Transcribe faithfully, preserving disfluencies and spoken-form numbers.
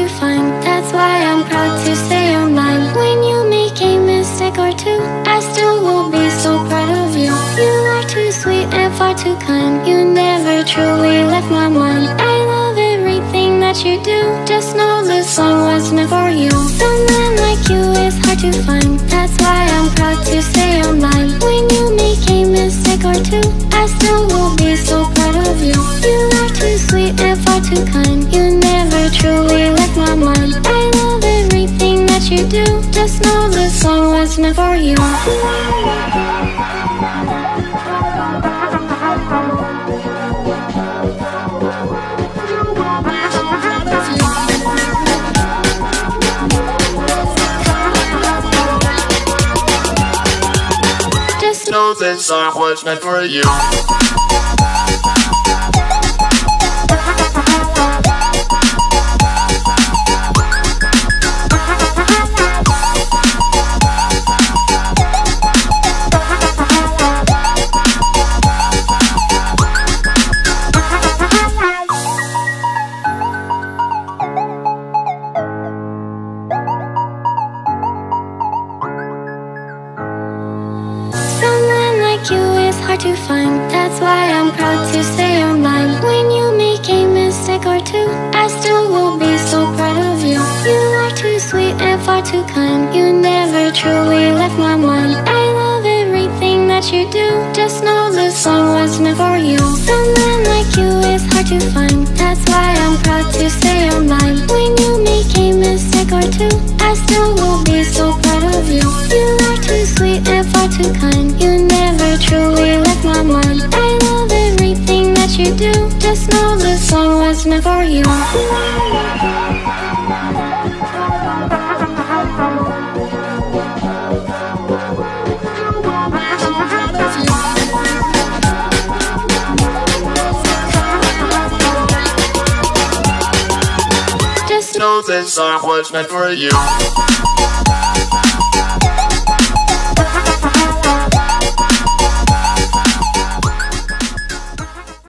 to find. That's why I'm proud to say you're mine. When you make a mistake or two, I still will be so proud of you. You are too sweet and far too kind. You never truly left my mind. I love everything that you do. Just know this song was meant for you. Someone like you is hard to find. That's why I'm proud to say you're mine. When you make a mistake or two, I still will be so proud of you. You are too sweet and far too kind. You never truly left my mind. I love everything that you do. Just know this song was meant for you. Just know this song was meant for you. Hard to find. That's why I'm proud to say you're mine. When you make a mistake or two, I still will be so proud of you. You are too sweet and far too kind. You never truly left my mind. I love everything that you do. Just know this song was meant for you. Someone like you is hard to find. That's why I'm proud to say you're mine. When you make a mistake or two, I still will be so proud of you. You are too sweet and far too kind. You never truly left my mind. I love everything that you do. Just know this song was meant for you. Just know this song was meant for you.